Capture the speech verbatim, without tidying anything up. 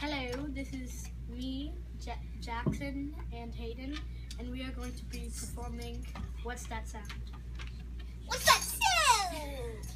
Hello, this is me, Ja Jackson, and Hayden, and we are going to be performing What's That Sound? What's that sound?